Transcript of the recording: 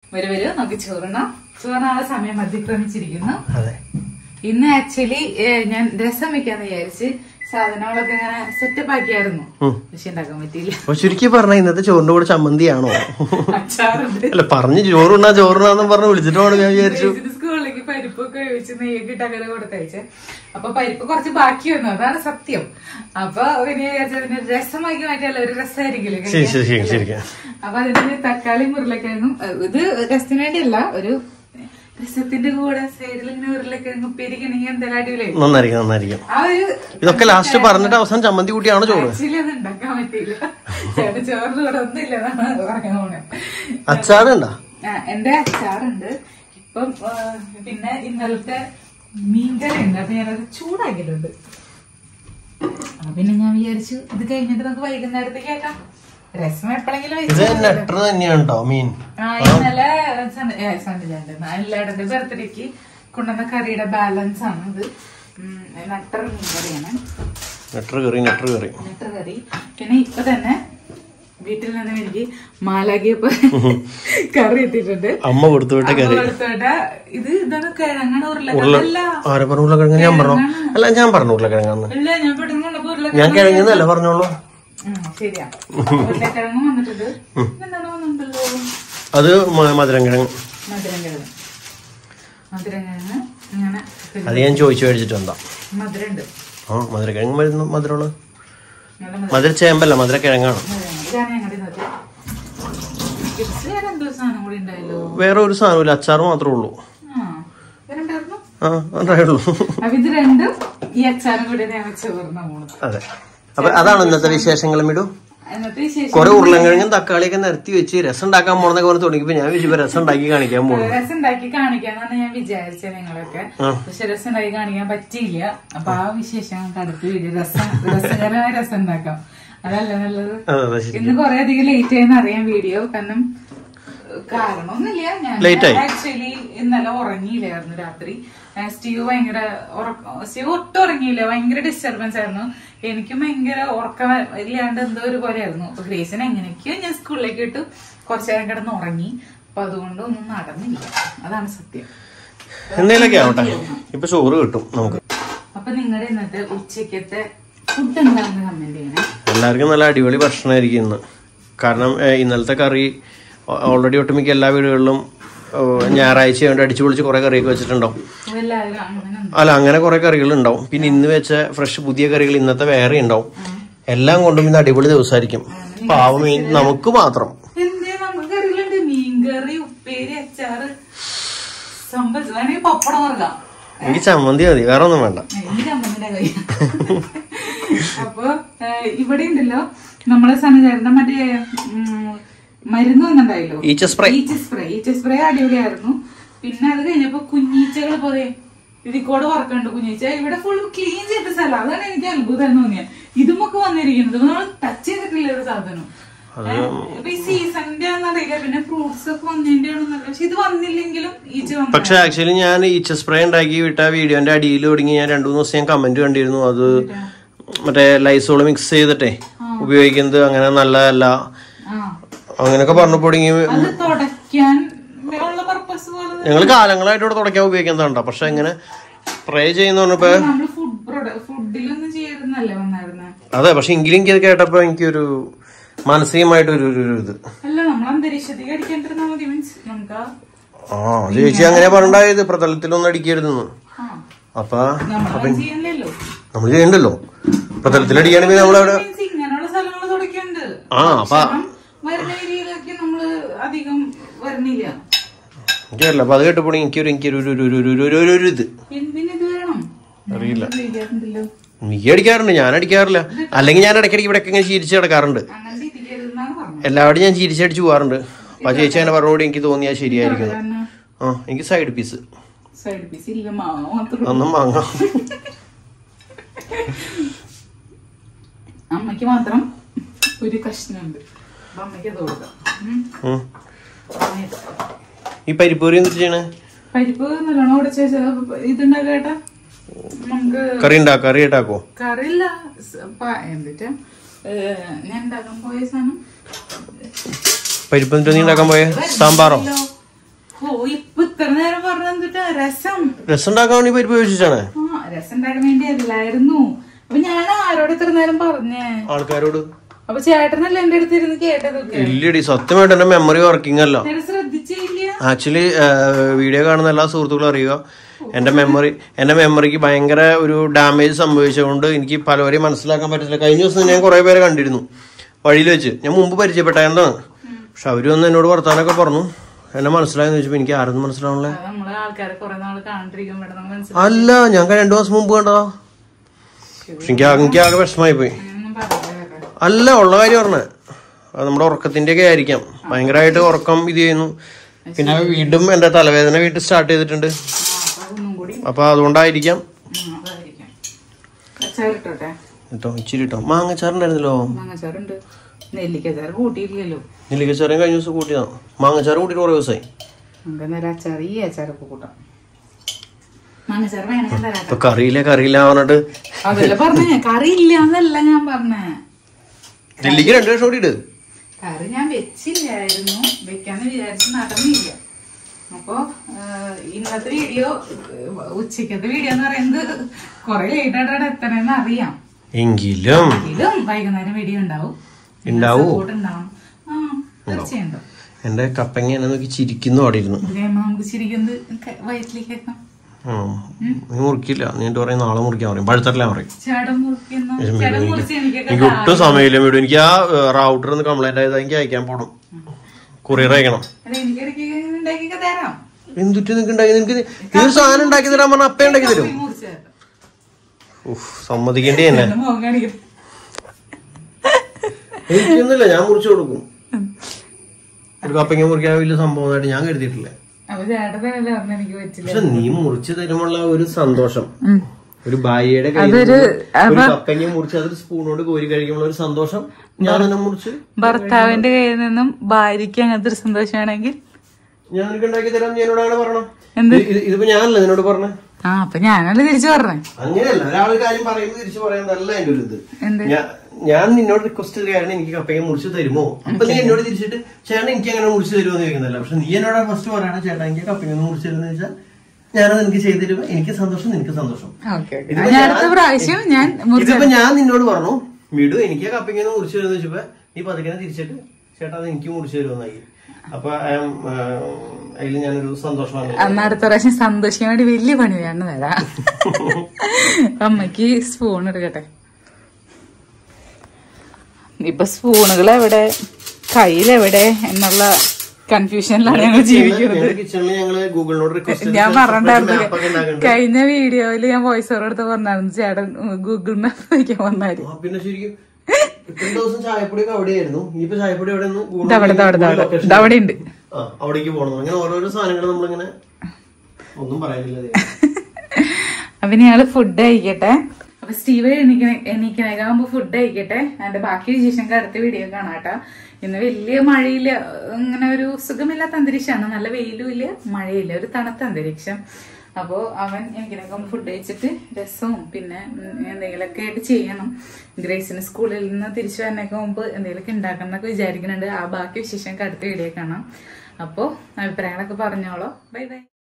വരും നമുക്ക് ചോറിനാളെ സമയം അതിക്രമിച്ചിരിക്കുന്നു. ഇന്ന് ആക്ച്വലി ഞാൻ രസം വെക്കാന്ന് വിചാരിച്ച് സാധനങ്ങളൊക്കെ ഇങ്ങനെ സെറ്റപ്പ് ആക്കിയായിരുന്നു. പക്ഷെ ഉണ്ടാക്കാൻ പറ്റിയില്ല. ചുരുക്കി പറഞ്ഞ ഇന്നത്തെ ചോറിന്റെ കൂടെ ചമ്മന്തിയാണോ? അച്ചാറുണ്ട്. അല്ല പറഞ്ഞു ചോറുണ്ണാന്ന് പറഞ്ഞ് വിളിച്ചിട്ട് ഞാൻ വിചാരിച്ചു. സ്കൂളിലേക്ക് പരിപ്പൊക്കെ ഒഴിച്ച് നെയ്യൊക്കെ ഇട്ട് അങ്ങനെ കൊടുത്തയച്ചേ. അപ്പൊ പരിപ്പ് കുറച്ച് ബാക്കി വന്നു, അതാണ് സത്യം. അപ്പൊ പിന്നെ വിചാരിച്ചതിന് രസമാക്കി മാറ്റിയല്ല ഒരു രസമായിരിക്കില്ലേ. അപ്പൊ അതിന് തക്കാളി ഉരുളക്കിഴങ്ങും, ഇത് രസത്തിന് വേണ്ടിയല്ല, ഒരു രസത്തിന്റെ കൂടെ സൈഡിൽ ഇങ്ങനെ ഉരുളക്കിഴങ്ങ് ഉപ്പേരിക്കണെങ്കിൽ എന്തായാലും അടിപൊളിയായിരിക്കും. നന്നായിരിക്കും. ഇതൊക്കെ ലാസ്റ്റ് പറഞ്ഞിട്ട് അവസാനം ചമ്മന്തി കൂട്ടിയാണോ ചോറ്? ആക്ച്വലി അത് ഉണ്ടാക്കാൻ പറ്റിയില്ല. ചേട്ടൻ ചോറിന് കൂടെ ഒന്നുമില്ല എന്നാണ് പറയാൻ പോണേ. അച്ചാറുണ്ടോ? എന്റെ അച്ചാറുണ്ട്. ഇപ്പം പിന്നെ ഇന്നലത്തെ മീൻകറി ഉണ്ട്. അപ്പൊ ഞാനത് ചൂടാക്കിയിട്ടുണ്ട്. അപ്പൊ പിന്നെ ഞാൻ വിചാരിച്ചു ഇത് കഴിഞ്ഞിട്ട് നമുക്ക് വൈകുന്നേരത്തേക്ക് കേൾക്കാം. രസം എപ്പോഴെങ്കിലും ഇന്നലെ എല്ലായിടത്തെ ബർത്ത്ഡേക്ക് കൊണ്ടുവന്ന കറിയുടെ ബാലൻസ് ആണ് ഇത്. നട്ടർ മീൻകറിയാണ്. നട്ടർ കറി. പിന്നെ ഇപ്പൊ തന്നെ വീട്ടിൽ നിന്നും എനിക്ക് മാലാഖിയപ്പ കറി എത്തിയിട്ടുണ്ട്. അമ്മ കൊടുത്തുവിട്ട കറി. ഇത് ഇതാണ് കിഴങ്ങാണ്. ഉരുളക്കിഴങ്ങ് ഞാൻ പറഞ്ഞു ഉരുളക്കിഴങ്ങാന്ന്. ഞാൻ പെട്ടെന്ന് ഞാൻ കിഴങ്ങെന്നല്ല പറഞ്ഞോളൂ. ശരിയാ. ഉരുളക്കിഴങ്ങ് വന്നിട്ടുണ്ട്. എന്താണ് വന്നിട്ടുണ്ടല്ലോ? അത് മധുരം കിഴങ്ങ്. ഇങ്ങനെ അത് ഞാൻ ചോദിച്ചു മേടിച്ചിട്ട് എന്താ മധുരണ്ട്. മധുരക്കിഴങ്ങ് മധുരമാണ്. മധുര ചേമ്പല്ല, മധുര കിഴങ്ങാണ്. വേറെ ഒരു സാധനമില്ല, അച്ചാർ മാത്രമേ ഉള്ളൂ. അതെ. അപ്പൊ അതാണ് ഇന്നത്തെ വിശേഷങ്ങളും. ഇടും കൊറേ ഉരുളക്കിഴങ്ങും തക്കാളിയൊക്കെ നിരത്തി വെച്ച് രസം ഉണ്ടാക്കാൻ പോണെന്നൊക്കെ പറഞ്ഞ് തുടങ്ങിയപ്പോ ഞാൻ വിചാരിച്ചു രസം ഉണ്ടാക്കി കാണിക്കാൻ പോകുന്നു. രസം ഉണ്ടാക്കി കാണിക്കാന്നാണ് ഞാൻ വിചാരിച്ചത് നിങ്ങളൊക്കെ. പക്ഷെ രസം ഉണ്ടാക്കി കാണിക്കാൻ പറ്റിയില്ല. അപ്പൊ ആ വിശേഷം അടുത്ത് വീഡിയോ രസകരമായ രസം ഉണ്ടാക്കാം. അതല്ല നല്ലത്. ഇന്ന് കൊറേ അധികം ലേറ്റ് ആയെന്ന് അറിയാം വീഡിയോ. കാരണമൊന്നുമില്ല, ഞാൻ ആക്ച്വലി ഇന്നലെ ഉറങ്ങിയില്ലായിരുന്നു രാത്രി. സ്റ്റീവ് ഒട്ടും ഉറങ്ങിയില്ല. ഭയങ്കര ഡിസ്റ്റർബൻസ് ആയിരുന്നു. എനിക്കും ഭയങ്കര ഉറക്കം ഇല്ലാണ്ട് എന്തോ ഒരു പോലെ ആയിരുന്നു. അപ്പൊ ഗ്രേസിനെ എങ്ങനെയൊക്കെയോ ഞാൻ സ്കൂളിലേക്ക് ഇട്ടു. കുറച്ചു നേരം കിടന്ന് ഉറങ്ങി. അപ്പൊ അതുകൊണ്ട് ഒന്നും നടന്നില്ല. അതാണ് സത്യം. എന്തെങ്കിലുമൊക്കെ ആവട്ടെ, ഇപ്പൊ ചോറ് കിട്ടും നമുക്ക്. അപ്പൊ നിങ്ങളുടെ ഇന്നത്തെ ഉച്ചക്കത്തെ ഫുഡ് എന്താണെന്ന് കമന്റ് ചെയ്യണേ. എല്ലാവർക്കും നല്ല അടിപൊളി ഭക്ഷണമായിരിക്കും ഇന്ന്. കാരണം ഇന്നലത്തെ കറി ഓൾറെഡി ഒട്ടുമിക്ക എല്ലാ വീടുകളിലും ഞായറാഴ്ച കൊണ്ട് അടിച്ചു പൊളിച്ച് കുറെ കറിയൊക്കെ വെച്ചിട്ടുണ്ടാവും. അല്ല, അങ്ങനെ കുറെ കറികൾ ഉണ്ടാവും. പിന്നെ ഇന്ന് വെച്ച ഫ്രഷ് പുതിയ കറികൾ ഇന്നത്തെ വേറെ ഉണ്ടാവും. എല്ലാം കൊണ്ടും ഇന്ന് അടിപൊളി ദിവസമായിരിക്കും. പാവം മീൻ നമുക്ക് മാത്രം. മീൻകറി, ഉപ്പേരി, അച്ചാറ്, പപ്പടം വറക്കാം. എനിക്ക് ചമ്മന്തി മതി, വേറെ ഒന്നും വേണ്ട. അപ്പൊ ഇവിടെ ഉണ്ടല്ലോ നമ്മളെ സനചാരന്റെ മറ്റേ മരുന്ന് വന്നിട്ടുണ്ടായല്ലോ, ഈച്ച സ്പ്രേ അടിപൊളിയായിരുന്നു. പിന്നെ അത് കഴിഞ്ഞപ്പോ കുഞ്ഞീച്ചകൾ പോലെ ഇതിക്കോട് വറക്കണ്ട്. കുഞ്ഞീച്ച ഇവിടെ ഫുൾ ക്ലീൻ ചെയ്ത സ്ഥലം. അതാണ് എനിക്ക് അത്ഭുതം തോന്നിയത്. ഇതുമൊക്കെ വന്നിരിക്കുന്നത് നമ്മൾ ടച്ച് ചെയ്തിട്ടില്ല ഒരു സാധനം. ഈ സീസണിന്റെ ആണെന്നറിയില്ല. പിന്നെ ഫ്രൂട്ട്സ് ഒക്കെ വന്നതിന്റെ ആണെന്നല്ല. പക്ഷെ ഇത് വന്നില്ലെങ്കിലും ഈച്ച വന്നു. പക്ഷെ ആക്ച്വലി ഞാൻ ഈച്ച സ്പ്രേ ഉണ്ടാക്കി വിട്ട വീഡിയോന്റെ അടിയിൽ തുടങ്ങി ഞാൻ 2-3 ദിവസം ഞാൻ കമന്റ് കണ്ടിരുന്നു. അത് മറ്റേ ലൈസോള് മിക്സ് ചെയ്തിട്ടേ ഉപയോഗിക്കുന്നത് അങ്ങനെ നല്ലതല്ല അങ്ങനെയൊക്കെ പറഞ്ഞപ്പോ ഞങ്ങള് കാലങ്ങളായിട്ട് ഇവിടെ തുടയ്ക്കാൻ ഉപയോഗിക്കുന്നതാണ്ടോ. പക്ഷെ എങ്ങനെ സ്പ്രേ ചെയ്യുന്ന പറഞ്ഞപ്പോ അതെ. പക്ഷെ എങ്കിലും എനിക്ക് കേട്ടപ്പോ എനിക്കൊരു മാനസികമായിട്ടൊരു ഇത് ചേച്ചി അങ്ങനെ പറഞ്ഞിട്ടായത് പ്രതലത്തിലൊന്നും അടിക്കരുതെന്ന്. അപ്പൊ നമ്മൾ ചെയ്യണ്ടല്ലോ. പ്രതലത്തിലടിക്കുകയാണെങ്കിൽ നമ്മളവിടെ എനിക്കറിയില്ല. അപ്പൊ അത് കേട്ടപ്പോ എനിക്കൊരു ഇത് അറിയില്ല. നീ അടിക്കാറുണ്ട്, ഞാൻ അടിക്കാറില്ല. അല്ലെങ്കിൽ ഞാൻ ഇടയ്ക്കിടയ്ക്ക് ഇവിടെ ഇങ്ങനെ ചിരിച്ച് കിടക്കാറുണ്ട്. എല്ലാവരും ഞാൻ ചിരിച്ചടിച്ച് പോകാറുണ്ട്. അപ്പൊ ചേച്ചി അങ്ങനെ പറഞ്ഞോട് എനിക്ക് തോന്നിയാൽ ശരിയായിരിക്കും. എനിക്ക് സൈഡ് പീസ് ഒന്നും വാങ്ങാം. അമ്മയ്ക്ക് മാത്രം ഒരു കഷ്ണുണ്ട്. ഈ പരിപ്പൂരി എന്ത് ചെയ്യണേ? പരിപ്പ് നല്ലോണം ഉടച്ച് ഇതുണ്ടാക്കേട്ടാ. നമുക്ക് കറി ഉണ്ടാക്കോ? കറിയില്ല, എന്നിട്ട് ഞാൻ ഉണ്ടാക്കാൻ പോയ സാധനം പരിപ്പ്. നീ ഉണ്ടാക്കാൻ പോയ സാമ്പാറോ? ഇത്ര നേരം പറഞ്ഞിട്ട് രസം ഉണ്ടാക്കാൻ വേണ്ടി പരിപ്പ് വെച്ചിട്ടാണ്. രസം ഉണ്ടാക്കാൻ വേണ്ടി അല്ലായിരുന്നു. അപ്പൊ ഞാൻ ആരോട് ഇത്ര നേരം പറഞ്ഞേ? ആൾക്കാരോട്. അപ്പൊ ചേട്ടനല്ലേ എന്റെ അടുത്ത് ഇരുന്ന് കേട്ടതൊക്കെ? ഇല്ലടി, സത്യമായിട്ട് എന്റെ മെമ്മറി വർക്കിംഗ് അല്ല. ശ്രദ്ധിച്ചില്ല. ആക്ച്വലി വീഡിയോ കാണുന്ന എല്ലാ സുഹൃത്തുക്കളും അറിയുക, എന്റെ മെമ്മറിക്ക് ഭയങ്കര ഒരു ഡാമേജ് സംഭവിച്ചുകൊണ്ട് എനിക്ക് പലവരെയും മനസ്സിലാക്കാൻ പറ്റത്തില്ല. കഴിഞ്ഞ ദിവസം ഞാൻ കുറെ പേരെ കണ്ടിരുന്നു വഴിയിൽ വെച്ച്. ഞാൻ മുമ്പ് പരിചയപ്പെട്ടായിരുന്നു. പക്ഷെ അവര് വന്ന് എന്നോട് വർത്താനൊക്കെ പറഞ്ഞു. എന്നെ മനസ്സിലായെന്ന് ചോദിച്ചപ്പോ എനിക്ക് ആരൊന്നും മനസ്സിലാവണല്ലേ. അല്ല, ഞാൻ 2 മാസം മുമ്പ് കണ്ടതാ. പക്ഷെ എനിക്ക് ആകെ വിഷമായി പോയി. അല്ല, ഉള്ള കാര്യം പറഞ്ഞേ. അത് നമ്മുടെ ഉറക്കത്തിന്റെ ഒക്കെ ആയിരിക്കാം. ഭയങ്കരമായിട്ട് ഉറക്കം ഇത് ചെയ്യുന്നു. പിന്നെ വീണ്ടും എന്റെ തലവേദന വീട്ടിൽ സ്റ്റാർട്ട് ചെയ്തിട്ടുണ്ട്. അപ്പൊ അതുകൊണ്ടായിരിക്കാം. ഇച്ചിരി ഇട്ടോ. മാങ്ങച്ചാറുണ്ടായിരുന്നല്ലോ. നെല്ലിക്കച്ചാറും കഴിഞ്ഞ ദിവസം കൂട്ടിയതാ. മാങ്ങച്ചാറ് കൂട്ടിട്ട് കുറെ ദിവസമായി. ഇപ്പൊ കറിയില്ല പറഞ്ഞിട്ട് കറിയില്ല ഞാൻ പറഞ്ഞേ. നെല്ലിക്ക് 2 ലക്ഷം കൂടിയിട്ട് കറി ഞാൻ വെച്ചില്ലായിരുന്നു. വെക്കാന്ന് വിചാരിച്ച് നടന്നില്ല. അപ്പൊ ഇന്നത്തെ വീഡിയോ, ഉച്ചക്കത്തെ വീഡിയോ എന്ന് പറയുന്നത് കൊറേ ലേറ്റ് ആയിട്ടാണ് എത്തണെന്ന് അറിയാം. എങ്കിലും വൈകുന്നേരം വീഡിയോ ഉണ്ടാവും. തീർച്ചയായും. എന്റെ കപ്പങ്ങ എന്നെ നോക്കി ചിരിക്കുന്നു അവിടെ ഇരുന്നു. നമുക്ക് ചിരിക്കുന്നത് വയറ്റിലേക്ക് എത്താം. നീ മുറിക്കില്ല, നീ എന്താ പറയാ, നാളെ മുറിക്കാൻ പറയും. പഴുത്തല്ല പറയും. എനിക്ക് ഒട്ടും സമയമില്ല വീട്. എനിക്ക് ആ റൗട്ടർ ഒന്ന് കംപ്ലൈന്റ് ആയത് എനിക്ക് അയക്കാൻ പോണം. കൊറിയർ അയക്കണം. എന്തുട്ട് നിനക്ക് ഉണ്ടാക്കി, നിനക്ക് നീ ഒരു സാധനം ഉണ്ടാക്കി തരാൻ പറഞ്ഞ അപ്പ ഉണ്ടാക്കി തരും. സമ്മതിക്കേണ്ടി തന്നെ. എനിക്കൊന്നുമില്ല, ഞാൻ മുറിച്ചു കൊടുക്കും. ഒരു കപ്പങ്ങ മുറിക്കാൻ വലിയ സംഭവമായിട്ട് ഞാൻ കരുതിയിട്ടില്ല. പക്ഷെ നീ മുറിച്ചു തരുമുള്ള ഒരു സന്തോഷം, ഒരു ഭാര്യയുടെ കയ്യിൽ കപ്പങ്ങ മുറിച്ച് അതൊരു സ്പൂണോട് കോരി കഴിക്കുമ്പോൾ ഒരു സന്തോഷം ഞാൻ തന്നെ മുറിച്ച് ഭർത്താവിന്റെ കയ്യിൽ നിന്നും ഭാര്യക്ക് അങ്ങനത്തെ ഒരു സന്തോഷമാണെങ്കിൽ ഞാൻ നിനക്ക് ഉണ്ടാക്കി തരാം. എന്നോട് അങ്ങനെ പറയണം. ഇതിപ്പോ ഞാനല്ല നിന്നോട് പറഞ്ഞേ. അപ്പൊ ഞാനല്ലേ തിരിച്ചു പറഞ്ഞേ. അങ്ങനെയല്ല, ഒരാൾ കാര്യം പറയുമ്പോൾ തിരിച്ചു പറയുന്നതല്ല എന്റെ ഒരു ഇത്. ഞാൻ നിന്നോട് റിക്വസ്റ്റ് ചെയ്ത കാരണം എനിക്ക് കപ്പങ്ങ മുറിച്ച് തരുമോ, അപ്പൊ നീ എന്നോട് തിരിച്ചിട്ട് ചേട്ടൻ എനിക്ക് അങ്ങനെ മുറിച്ച് തരുമോ എന്ന് ചോദിക്കുന്നില്ല. പക്ഷെ നീ എന്നോട് ഫസ്റ്റ് പറയണ ചേട്ടാ എനിക്ക് കപ്പങ്ങ ഒന്ന് മുറിച്ച് തരുമെന്ന് വെച്ചാൽ ഞാനത് നിനക്ക് ചെയ്തു തരുമ്പോ എനിക്ക് സന്തോഷം, നിനക്ക് സന്തോഷം. ഇതിപ്പോ ഞാൻ നിന്നോട് പറഞ്ഞു വീട് എനിക്ക് കപ്പങ്ങ ഒന്ന് മുറിച്ച് തരുമെന്ന് വെച്ചപ്പോ നീ പതുക്കെ തിരിച്ചിട്ട് ചേട്ടാ അത് എനിക്ക് മുറിച്ച് തരുമെന്നായി. അപ്പൊ അതിൽ ഞാനൊരു സന്തോഷമാണ്. അടുത്ത പ്രാവശ്യം സന്തോഷിക്കാൻ വേണ്ടി വലിയ പണി വേണം തരാം. അമ്മക്ക് സ്പൂൺ എടുക്കട്ടെ. ഇപ്പൊ സ്പൂണുകൾ എവിടെ, കയ്യിലെവിടെ എന്നുള്ള കൺഫ്യൂഷനിലാണ് ഞങ്ങൾ ജീവിക്കുന്നത്. ഞാൻ പറഞ്ഞിട്ടുണ്ടായിരുന്നു കഴിഞ്ഞ വീഡിയോയില്, ഞാൻ വോയിസ് ഓവർ എടുത്ത് പറഞ്ഞായിരുന്നു ചേട്ടൻ ഗൂഗിൾ മാപ്പ് വയ്ക്കാൻ വന്നായിരുന്നു. അവിടെ ഉണ്ട്. അവിടേക്ക് പോകണം. അങ്ങനെ ഓരോരോ സാധനങ്ങൾ നമ്മളിങ്ങനെ ഒന്നും പറയുന്നില്ല. അപ്പൊ ഞങ്ങള് ഫുഡ് കഴിക്കട്ടെ. അപ്പൊ സ്റ്റീവ് എണീക്കണേക്കാകുമ്പോ ഫുഡ് കഴിക്കട്ടെ. അതിന്റെ ബാക്കി വിശേഷം അടുത്ത വീഡിയോ കാണാട്ടോ. ഇന്ന് വലിയ മഴയില്ല, ഇങ്ങനെ ഒരു സുഖമില്ലാത്ത അന്തരീക്ഷമാണ്. നല്ല വെയിലും ഇല്ല, മഴയില്ല, ഒരു തണുത്ത അന്തരീക്ഷം. അപ്പോ അവൻ എനിക്കിനൊക്കെ ഫുഡ് കഴിച്ചിട്ട് രസവും പിന്നെ എന്തെങ്കിലുമൊക്കെ ആയിട്ട് ചെയ്യണം. ഗ്രേസിന് സ്കൂളിൽ നിന്ന് തിരിച്ചു വരണേക്ക് മുമ്പ് എന്തെങ്കിലുമൊക്കെ ഉണ്ടാക്കണം എന്നൊക്കെ വിചാരിക്കുന്നുണ്ട്. ആ ബാക്കി വിശേഷം അടുത്ത വീഡിയോ കാണാം. അപ്പോ അഭിപ്രായങ്ങളൊക്കെ പറഞ്ഞോളൂ. Bye by.